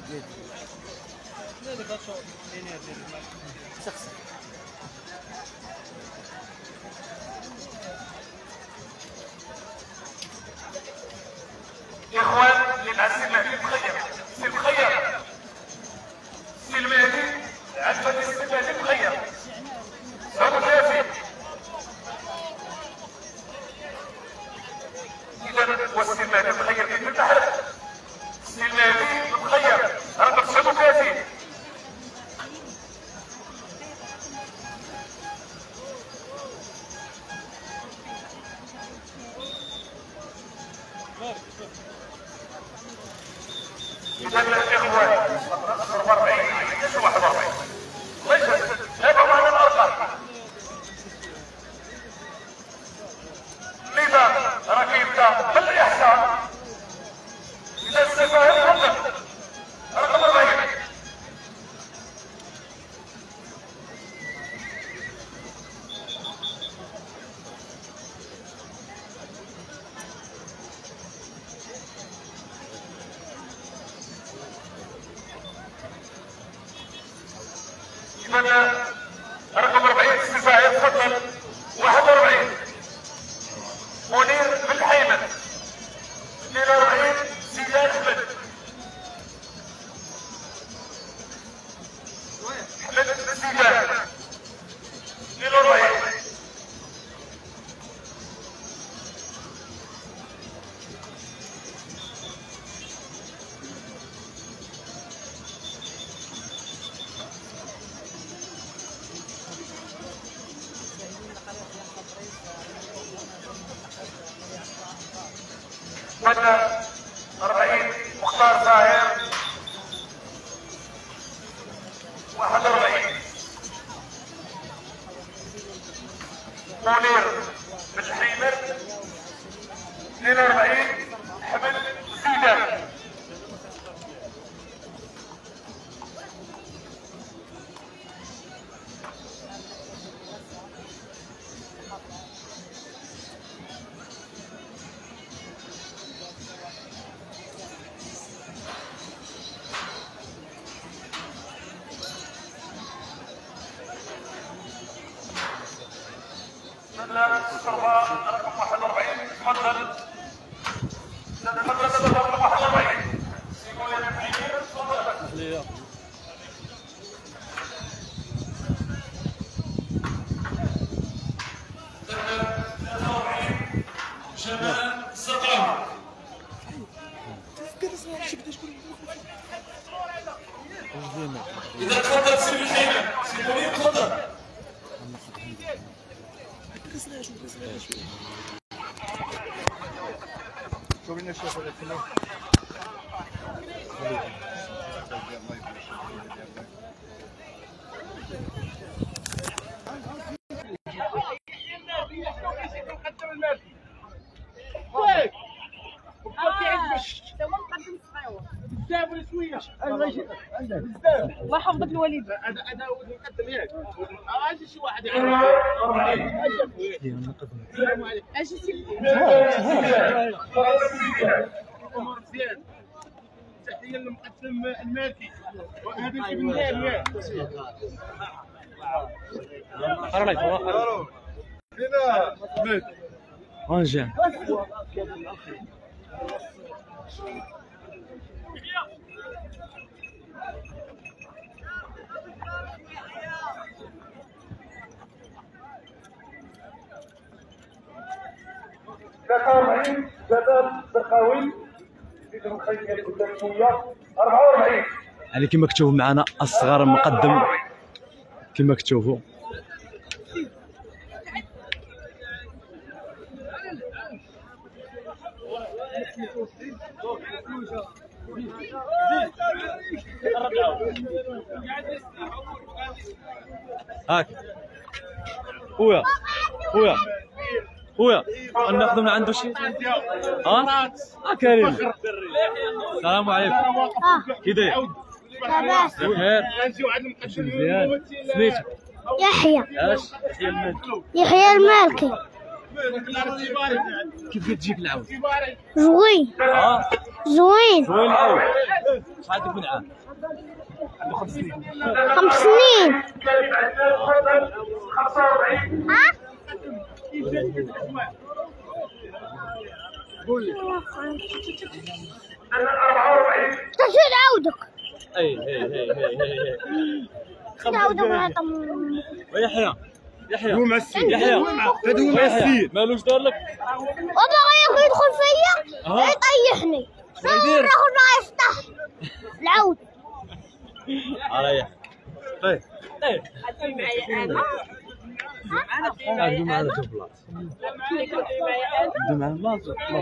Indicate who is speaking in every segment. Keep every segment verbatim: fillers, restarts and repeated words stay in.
Speaker 1: إخوان للأسئلة في الخير في الخير في المهدي عدفة الاستقبال في الخير أبو كافي. إذا والسلماني بخير كيف تحت السلماني بخير رقم أبو كافي. إذا الإخوان أربعة وأربعين واحد وأربعين ليس تابعوا معنا الأرقام. لذا ركبت بالإحسان إلى السفاهة الرقم رقم أربعين. إذا رقم أربعين السفاهة تفضل. واحد وأربعين منير بن حيمن. اثنين وأربعين زيدان أحمد. أحمد زيدان. اثنين وأربعين ولا أربعين مختار زاهر. واحد وأربعين منير بن حيمر. اثنين وأربعين حمد زيدان. الصرفاء رقم واحد وأربعين تفضل. تفضل رقم واحد وأربعين سيقول لك عينير تفضل. ثلاثة وأربعين جمال الزقاوي. إذا تفضل سيدي الحيمة سيقول تفضل. شوف لنا الشيخ هذا كله. بزاف ولا شويه؟ الله يحفظك الوالد. هذا هذا هو اللي نقدم ياك. اجي شي واحد يعرف. السلام عليكم. اجي سيدي. امور مزيان. تحيه للمقدم المالكي. وهذا شي من دار ياك. خير عليك والله خير. فينا مات. انجان. ثلاثة وأربعين جبل الزقاوي. إذا نخلي قدام شوية. أربعة وأربعين
Speaker 2: يعني كما كتشوفوا معنا الصغار المقدم كما كتشوفوا. هاك خويا خويا خويا ناخذ من عنده شي. ها اه كريم. السلام عليكم. كي داير؟
Speaker 3: لاباس
Speaker 2: بخير. مزيان. سميتك؟
Speaker 3: يحيى.
Speaker 2: اش يحيى المالكي.
Speaker 3: يحيى المالكي.
Speaker 2: كيف كتجيك العود؟
Speaker 3: زوين
Speaker 2: اه
Speaker 3: زوين.
Speaker 2: زوين العود. شحال عندك من عام؟
Speaker 1: عنده خمس سنين.
Speaker 3: خمس سنين. ها؟
Speaker 1: قول لي.
Speaker 3: تشيل عودك.
Speaker 2: اي اي اي اي
Speaker 3: شيل عودك ولا طم.
Speaker 2: ويحيى يحيى
Speaker 1: هو مع السيد.
Speaker 2: يحيى
Speaker 1: هذا هو مع السيد.
Speaker 2: مالوش دار لك؟
Speaker 3: وبغى يدخل فيا
Speaker 2: أها.
Speaker 3: يطيحني.
Speaker 2: شنو يدير؟
Speaker 3: ناخذ معي يفتح العود.
Speaker 2: ريح. طيب طيب هاكدو معنا جوج بلاص. هاكدو معنا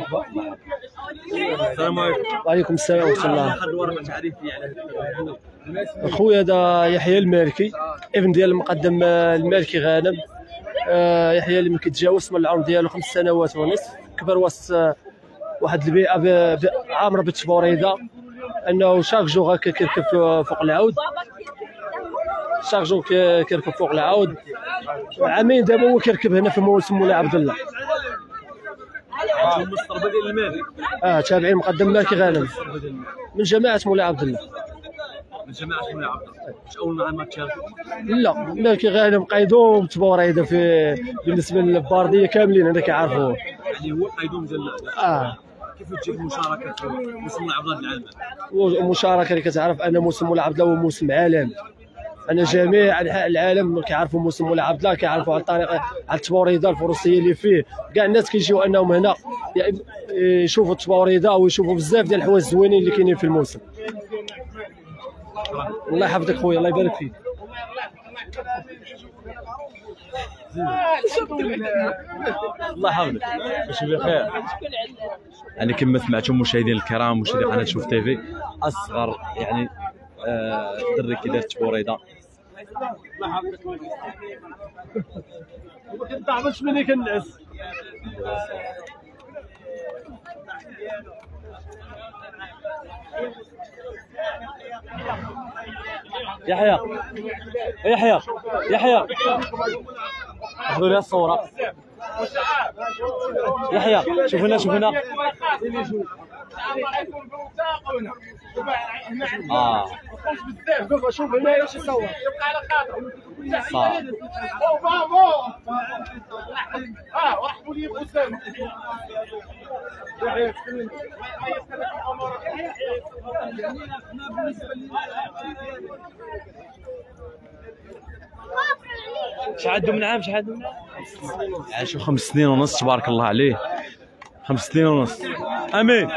Speaker 2: السلام عليكم.
Speaker 4: وعليكم السلام ورحمة الله.
Speaker 2: واحد ورقة تعريفي على
Speaker 4: خويا هذا يحيى المالكي، ابن ديال المقدم المالكي غانم. آه، يحيى اللي ما كيتجاوزش من العمر ديالو خمس سنوات ونصف، كبر وسط آه، واحد البيئة ب- ب- عامرة بالتبوريدة، انه شاك جور هكا كيركب فوق العود، شاك جور كي- كيركب فوق العود. عامين دابا هو كيركب هنا في موسم مولاي عبد الله.
Speaker 2: عندهم الصربة ديال المال
Speaker 4: اه تابعين مقدم مالكي غانم من جماعة مولاي عبد الله.
Speaker 2: من جماعة مولاي عبد الله. واش أول مع الماتش هذا؟
Speaker 4: لا مالكي غانم قايدو تبوريدة في بالنسبة للباردية كاملين هنا كيعرفوه.
Speaker 2: يعني هو قايدوم ديال
Speaker 4: اه
Speaker 2: كيف تجيك المشاركة في موسم مولاي عبد الله العالمي؟
Speaker 4: ومشاركه اللي كتعرف ان موسم مولاي عبد الله هو موسم عالمي، ان جميع انحاء العالم كيعرفوا موسم مولاي عبد الله، كيعرفوا على الطريقه على التبوريده الفروسيه اللي فيه. كاع الناس كيجيو انهم هنا يشوفوا التبوريده ويشوفوا بزاف ديال الحوايج زوينين اللي كاينين في الموسم. الله يحفظك خويا، الله يبارك فيك.
Speaker 2: الله يحفظك باش بخير. يعني كما سمعتم مشاهدينا الكرام مشاهدي قناه شوف تيفي، اصغر يعني آه دري كي دار تبوريده.
Speaker 4: ما كنطعمش مني كنعس.
Speaker 2: يحيى يحيى يحيى اخذوا لي الصوره. يحيى شوف هنا شوف هنا. اه
Speaker 1: شوف هنا ايش يصور. يبقى على خاطر.
Speaker 2: صح.
Speaker 1: او فامو. اه رحبوا لي بأسامة.
Speaker 2: شحال عنده من عام؟ شحال عنده من عام؟ يعني شو خمس سنين ونص تبارك الله عليه. خمس سنين ونص. امين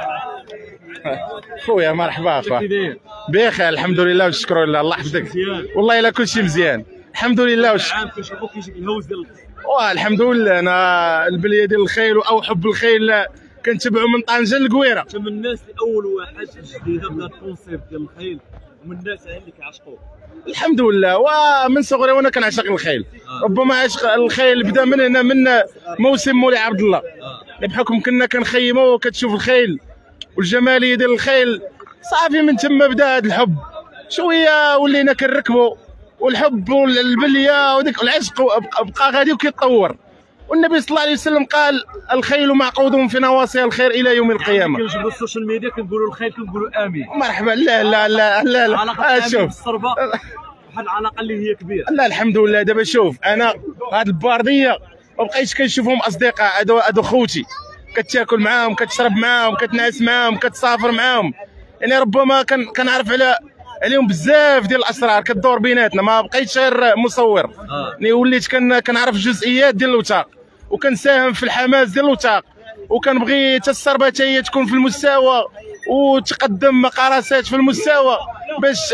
Speaker 5: خويا مرحبا خويا. بخير الحمد لله والشكر لله. الله يحفظك. والله الا كل شيء مزيان الحمد لله. وش
Speaker 2: عام كنشوفوك كيجيك الهوز ديال
Speaker 5: واه الحمد لله. انا البليه ديال الخيل او حب الخيل كنتبعو من طنجه للقويره.
Speaker 2: انت من الناس اللي اول واحد جديده بدا الكونسيبت ديال الخيل، ومن الناس اللي كيعشقوه.
Speaker 5: الحمد لله. ومن صغري وانا كنعشق الخيل. ربما عشق الخيل بدا من هنا من موسم مولاي عبد الله، بحكم كنا كنخيموا وكتشوف الخيل والجماليه ديال الخيل. صافي من تما بدا هذا الحب، شويه ولينا كنركبوا والحب والبليه وديك العشق بقى غادي وكيتطور. والنبي صلى الله عليه وسلم قال الخيل معقود في نواصيها الخير الى يوم القيامه.
Speaker 2: كنجبدوا السوشيال ميديا كنقولوا الخيل كنقولوا امين.
Speaker 5: مرحبا. لا لا لا لا لا
Speaker 2: علاقه
Speaker 5: شوف
Speaker 2: بالصربه واحد العلاقه اللي هي كبيره.
Speaker 5: لا الحمد لله. دابا شوف انا هاد البارديه ما بقيتش كنشوفهم اصدقاء، هادو هادو خوتي، كتاكل معاهم كتشرب معاهم كتنعس معاهم كتسافر معاهم. يعني ربما كان كنعرف على عليهم بزاف ديال الاسرار كدور بيناتنا، ما بقيتش غير مصور.
Speaker 2: آه.
Speaker 5: يعني وليت كن كنعرف جزئيات ديال الوثاق وكنساهم في الحماس ديال الوثاق، وكنبغي حتى الصربه حتى هي تكون في المستوى وتقدم مقارسات في المستوى باش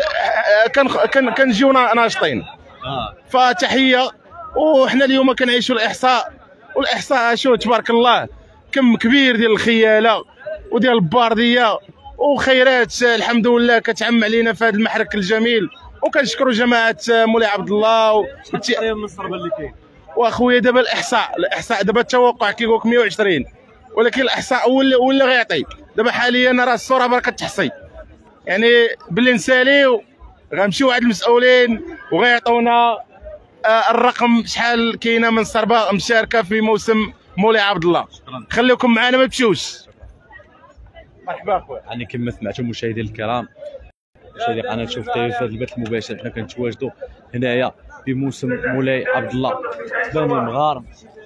Speaker 5: كن كنجيو ناشطين.
Speaker 2: اه
Speaker 5: فتحيه. وحنا اليوم كنعيشوا الاحصاء، والاحصاء شو تبارك الله كم كبير ديال الخياله وديال البارديه وخيرات الحمد لله كتعم علينا في هذا المحرك الجميل. وكنشكروا جماعه مولاي عبد الله و...
Speaker 2: تقريبا من الصربه اللي كاين.
Speaker 5: واخويا دابا الاحصاء الاحصاء دابا التوقع كيقول لك مية وعشرين، ولكن الاحصاء ولا ولا غيعطي. دابا حاليا راه الصوره برا كتحصي، يعني باللي نساليو غنمشيو عند المسؤولين وغيعطونا آه الرقم شحال كاينه من صربه مشاركه في موسم مولاي عبد الله. خليكم معنا ما تمشيوش. مرحبا اخويا.
Speaker 2: يعني كما سمعتم مشاهدينا الكرام مشاهدي قناه شوف تيفي. في هذا البث المباشر حنا كنتواجدوا هنايا بموسم مولاي عبد الله بني مغار.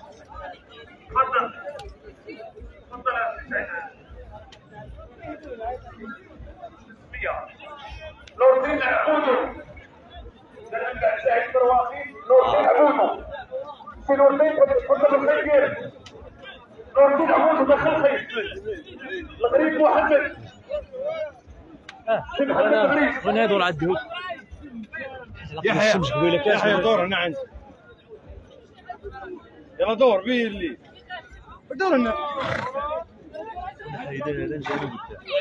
Speaker 1: نوردين عبودو نرجع سعيد برواقي نوردين عبودو في نوردين كنت بالخير نوردين عبودو دخل خير الغريب محمد سي محمد الغريب
Speaker 2: من هذول عدهوك
Speaker 1: يحيى
Speaker 2: الشمس قبيله كاش
Speaker 1: يحيى دور هنا عندي يلا دور بيه اللي دور هنا
Speaker 2: هيدا هذا جانب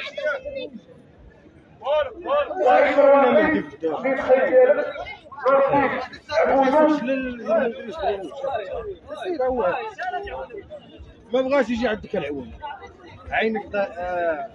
Speaker 1: ما بغاش يجي عندك العوام عينك آه.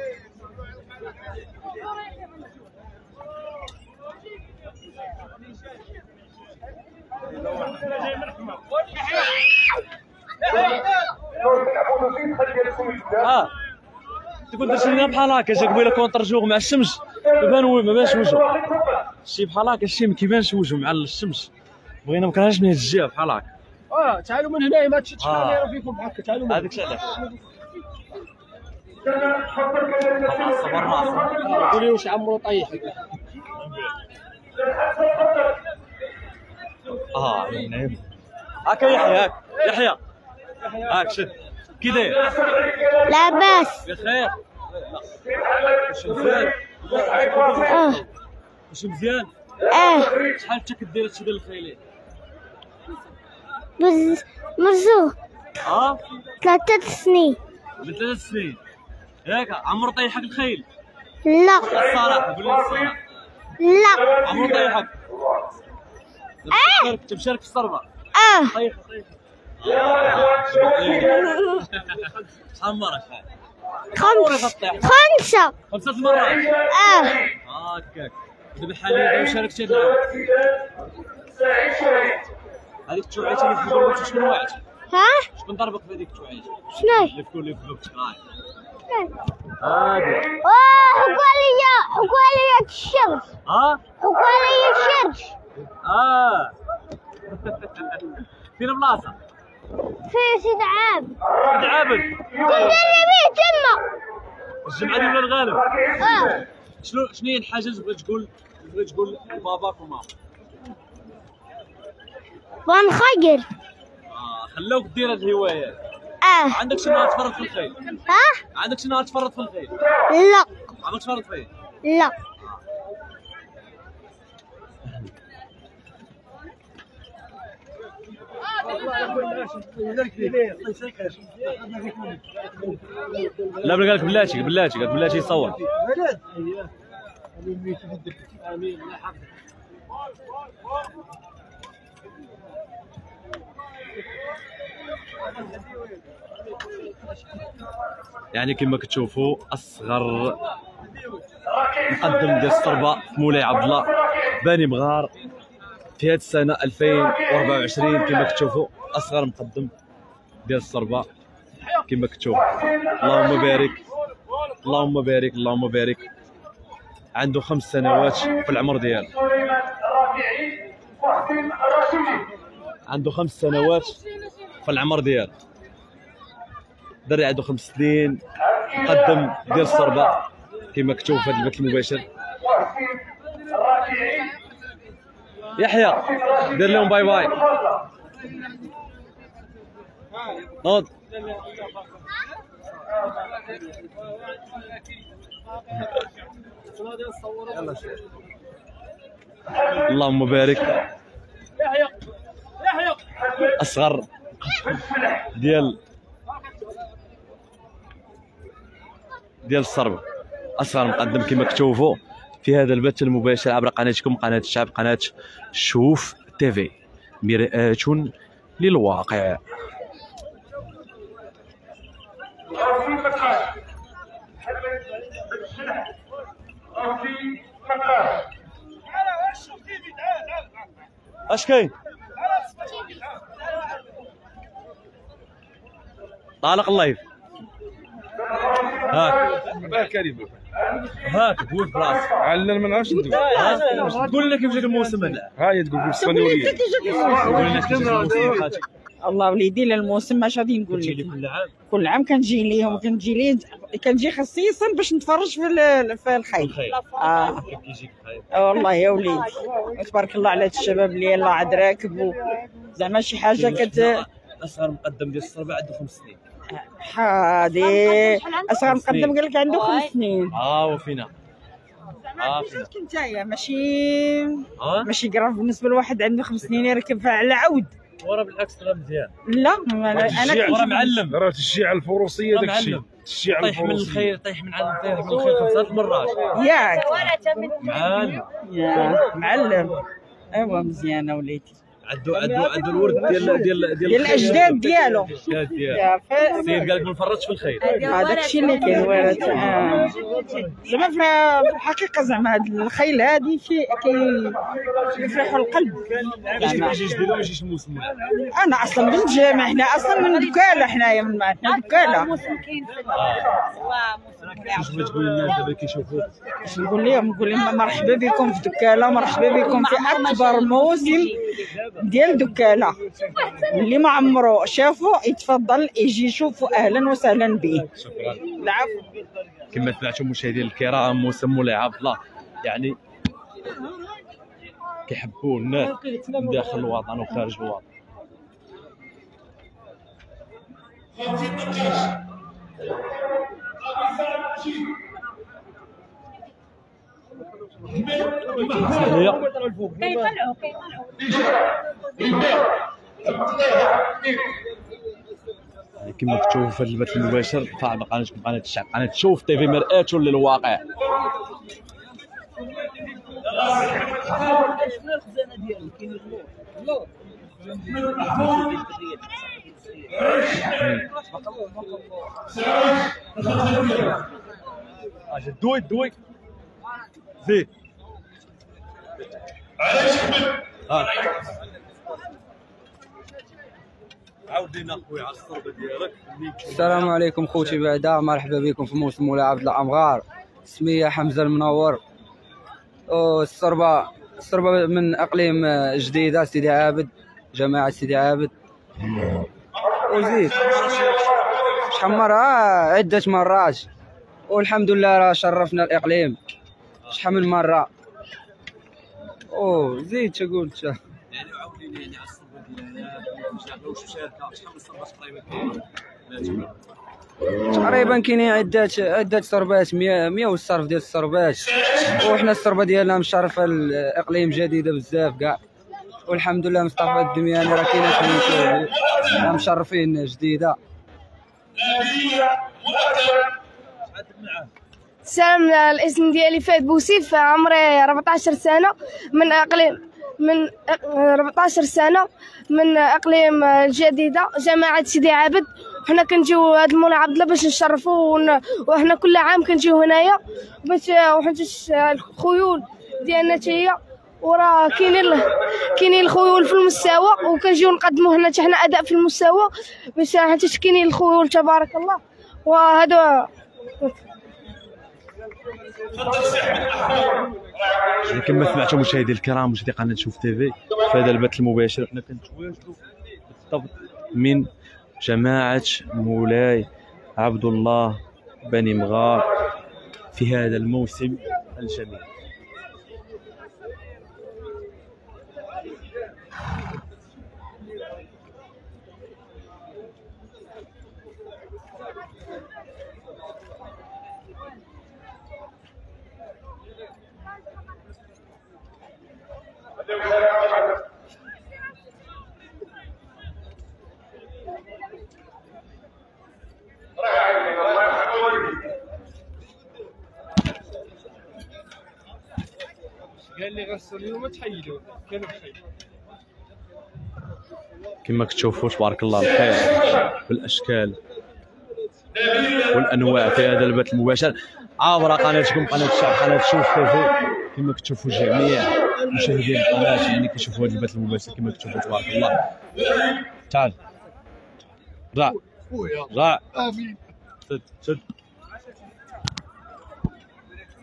Speaker 2: اه تقول درت لنا بحال هكا جا قبيله كونتر جوغ مع الشمس ما بان ما بانش وجهه شي بحال هكا الشي ما كيبانش وجهه مع الشمس بغينا ما كرهناش من هاد الجهه بحال هكا.
Speaker 4: اه تعالوا من هنا ما تشدش
Speaker 2: آه.
Speaker 4: الكاميرا فيكم هكا تعالوا من
Speaker 2: هذاك شي علاش صبر راسك
Speaker 4: قولي واش عمرو طيح
Speaker 2: اه نعم هكا يحيى هاك يحيى هاك شد كي داير
Speaker 3: لاباس.
Speaker 2: بخير واش مزيان
Speaker 3: اه
Speaker 2: واش مزيان
Speaker 3: اه
Speaker 2: شحال انت كدير هادشي ديال الخيلين
Speaker 3: بز مرزوق
Speaker 2: اه
Speaker 3: ثلاثة سنين.
Speaker 2: من ثلاث سنين ياك عمرو طيحك الخيل
Speaker 3: لا
Speaker 2: الصراحه قول لي الصراحه
Speaker 3: لا
Speaker 2: عمرو طيحك
Speaker 3: اه
Speaker 2: كنت مشارك في الصربه
Speaker 3: اه
Speaker 2: طيح طيح شحال مرة شحال
Speaker 3: خمس خمسة
Speaker 2: خمسة المرات
Speaker 3: اه
Speaker 2: هكاك دابا حاليا شاركت هاد العام هذيك التوعيته اللي في الجوات شكون واعد
Speaker 3: ها
Speaker 2: شكون ضربك في هذيك التوعيته
Speaker 3: شنو
Speaker 2: اللي في كل اللي في بوكس راي
Speaker 3: اه
Speaker 2: هادي
Speaker 3: حكالية حكالية الشمس
Speaker 2: ها
Speaker 3: حكالية الشمس
Speaker 2: اه فين بلاصه
Speaker 3: في سيد عام
Speaker 2: سيد عابد
Speaker 3: كنا بيه تما
Speaker 2: الجمعه ديال الغالب
Speaker 3: اه
Speaker 2: شنو شنو هي الحاجه اللي بغيت تقول بغيت تقول لباباك وماماك
Speaker 3: بنخير
Speaker 2: اه خلوك دير هاد الهوايات
Speaker 3: اه
Speaker 2: عندك شي نهار تفرط في الخيل
Speaker 3: ها
Speaker 2: عندك شي نهار تفرط في الخيل
Speaker 3: لا
Speaker 2: عمرك تفرط فيه
Speaker 3: لا
Speaker 2: لا بلا قالك بلاتي بلاتي قالك بلاتي يصور يعني كما كتشوفوا اصغر مقدم ديال الصربه في مولاي عبد الله بني مغار في هذه السنه ألفين وأربعة وعشرين. كما كتشوفوا اصغر مقدم ديال الصربه كما كتشوفوا. اللهم بارك اللهم بارك اللهم بارك. عنده خمس سنوات في العمر ديالو عنده خمس سنوات في العمر ديالو دري عنده خمس سنين مقدم ديال الصربه كما كتشوف في هذا البث المباشر. يحيى دير لهم باي باي نوض. اللهم بارك. اصغر ديال ديال الصربه اصغر مقدم كما كتشوفوا في هذا البث المباشر عبر قناتكم قناه الشعب قناه شوف تيفي مرآة للواقع. اش كاين؟ طالق اللايف. هاك
Speaker 5: باه كلمه
Speaker 2: هاك قول براسك.
Speaker 5: علنا ما نعرفش ندوي.
Speaker 2: قول لنا كيف جاك الموسم هذا.
Speaker 5: ها هي تقول بالاسبانيوليه.
Speaker 2: قول لنا كيف جاك الموسم خاطر
Speaker 6: الله وليدي للموسم ما غادي نقول
Speaker 2: كتجي
Speaker 6: لك.
Speaker 2: كل عام.
Speaker 6: كل عام كنجي ليهم كنجي لي كنجي خصيصا باش نتفرج في ال- في الخيل.
Speaker 2: الخير.
Speaker 6: اه
Speaker 2: كيف يجيك الخير.
Speaker 6: آه والله يا وليدي تبارك الله على هاد الشباب اللي يلاه عاد راكبوا زعما شي حاجه كت
Speaker 2: اصغر مقدم ديال الصربه عنده خمس سنين.
Speaker 6: هادي اصغر مقدم قال لك عنده خمس سنين.
Speaker 2: اه وفينا. اه فينا.
Speaker 6: زعما نتايا ماشي
Speaker 2: اه
Speaker 6: ماشي قراف بالنسبه لواحد عنده خمس سنين يركب على عود.
Speaker 2: ورا بالعكس راه مزيان.
Speaker 6: لا ما- انا
Speaker 5: الشيع
Speaker 2: ورا
Speaker 6: كنت-
Speaker 2: معلم.
Speaker 5: راه تشجيع الفروسيه
Speaker 2: راه
Speaker 5: داك الشيء.
Speaker 2: معلم.
Speaker 5: تشجيع
Speaker 2: طيح من
Speaker 5: الفروسيه.
Speaker 2: الخير طيح من علم طيح من الخير خمسة مرات.
Speaker 6: ياك
Speaker 2: معلم.
Speaker 6: يا معلم. ايوا مزيان وليدي
Speaker 2: عنده عنده عنده الورد ديال ديال ديال
Speaker 6: ديال الاجداد ديالو.
Speaker 2: الأجداد ديالو.
Speaker 6: يا فا-
Speaker 2: السيد قال لك ما نفرطش في الخير.
Speaker 6: هذاك الشيء اللي كاين ورث. آه. زعما في في الحقيقه زعما هاد الخيل هادي شيء كيفرحوا القلب.
Speaker 2: باش
Speaker 6: زعما.
Speaker 2: يجي جديد وما يجيش الموسم.
Speaker 6: انا اصلا من الجامع حنا اصلا من دكاله حنايا من حنا دكاله.
Speaker 2: واش بغيت تقول للناس دابا كيشوفوك؟
Speaker 6: اش نقول لهم نقول لهم مرحبا بكم في دكاله مرحبا بكم في اكبر موسم ديال دكاله. اللي ما عمرو شافوا يتفضل يجي يشوفوا اهلا وسهلا به.
Speaker 2: شكرا.
Speaker 6: العفو.
Speaker 2: كما سمعتم مشاهدينا الكرام موسم مولاي عبد الله يعني كيحبوه الناس من داخل الوطن وخارج الوطن. يعني كما كتشوفوا في البث المباشر فعل قناتكم قناه الشعب قناه تشوف تي في مرآة للواقع. اجي دوي دوي زيد اه عاود لينا خويا على الصربه ديالك.
Speaker 7: السلام عليكم خوتي بعدا، مرحبا بكم في موسم مولاي عبد الله أمغار. سمية حمزة المنور. الصربة الصربة من اقليم جديدة سيدي عابد، جماعة سيدي عابد. وزيد شحال من مرة عدة مرات والحمد لله راه شرفنا الاقليم شحال من مرة. او زيد تقول انت
Speaker 2: يعني عاود لينا يعني على الصربه ديالنا واش مشاركه شحال من صربه تقريبا كاين؟
Speaker 7: تقريبا كاينين عدة عدة صربات مية مية والصرف ديال الصربات. وحنا الصربة ديالنا مشرفة الاقليم جديدة بزاف كاع والحمد لله. مصطفى الدمياني راه كاينه في مشرفين جديده.
Speaker 3: سلام، الاسم ديالي فهد بوسيف، عمري أربعطاش سنة، من اقليم من أربعطاش سنة من اقليم الجديدة جماعة سيدي عابد. حنا كنجيو هاد المولى عبد الله باش نشرفوا ون... وحنا كل عام كنجيو هنايا باش وحنا الخيول ديالنا حتى هي. وراه كاينين كاينين الخيول في المستوى وكنجيو نقدموا هنا حتى حنا اداء في المستوى باش حتى كاينين الخيول تبارك الله. وهذا
Speaker 2: يعني كما سمعتوا مشاهدي الكرام مشاهدي قناه شوف تي في في هذا البث المباشر حنا كنتواجدوا بالضبط من جماعه مولاي عبد الله بني مغار في هذا الموسم الجميل.
Speaker 4: قال لي غسل اليوم تحيدوا كانوا بخير.
Speaker 2: كما كتشوفوا تبارك الله الخير بالاشكال والانواع في هذا البث المباشر عبر قناتكم قناه الشعب قناه شوف تي في. كما كتشوفوا جميع مشاهدين القناه يعني كيشوفوا هذا البث المباشر كما كتشوفوا تبارك الله. تعال رع رع سد سد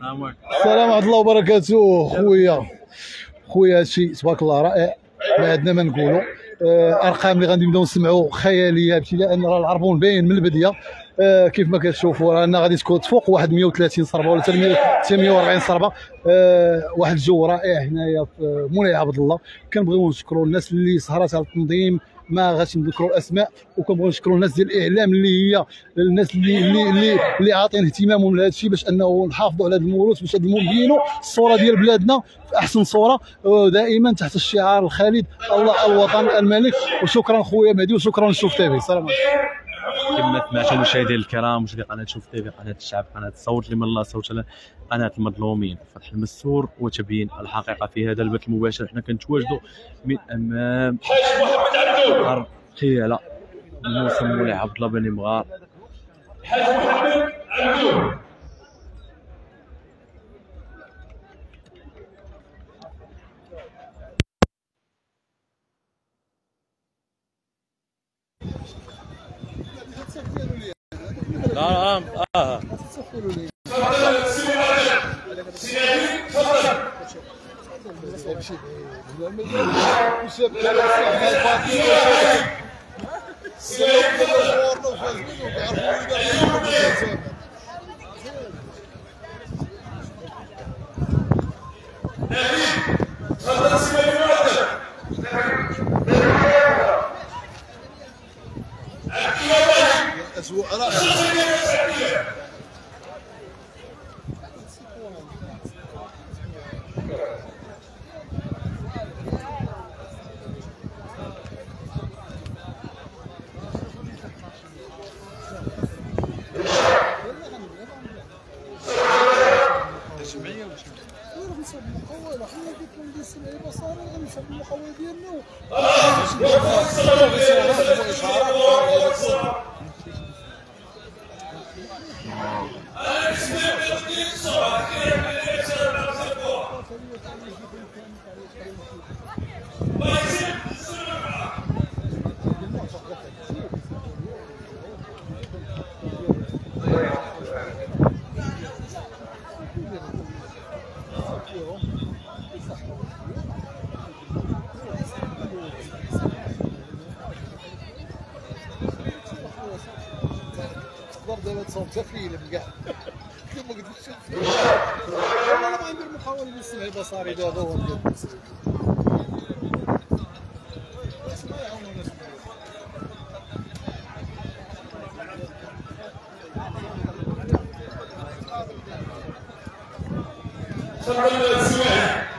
Speaker 2: السلام عليكم.
Speaker 8: السلام ورحمه الله وبركاته. خويا خويا هادشي تبارك الله رائع، ما عندنا ما نقولوا. ارقام اللي غادي نبداو نسمعوا خياليه ابتداء، راه العربون باين من البدايه. آه كيف ما كتشوفوا رانا غادي تكون تفوق واحد مية وثلاثين صربه ولا حتى مية وأربعين صربه. آه واحد الجو رائع هنايا في مولاي عبد الله. كنبغيو نشكروا الناس اللي سهرات على التنظيم، ما غاديش نذكروا الاسماء، وكنبغيو نشكروا الناس ديال الاعلام اللي هي الناس اللي اللي اللي, اللي عاطين اهتمامهم لهذا الشيء باش انه نحافظوا على هذا الموروث، باش هذا نبينوا الصوره ديال بلادنا في احسن صوره، دائما تحت الشعار الخالد الله الوطن الملك. وشكرا خويا مهدي وشكرا لشوف تيفي. السلام عليكم.
Speaker 2: كما سمعتوا مشاهدينا الكرام، مشاهدي قناه شوف تيفي، قناه الشعب، قناه الصوت لمن الله صوت له، قناه المظلومين، فتح المستور وتبيين الحقيقه. في هذا البث المباشر حنا كنتواجدوا من امام ارض قياله موسم مولاي عبد الله بن مغار. لا لا اه
Speaker 8: دابا تصاوب حتى فيلم كاع كما قلت لك. انا ما غندير محاوله للسمع البصري، هذا هو ديال التسويق.
Speaker 9: شكرا للسماع.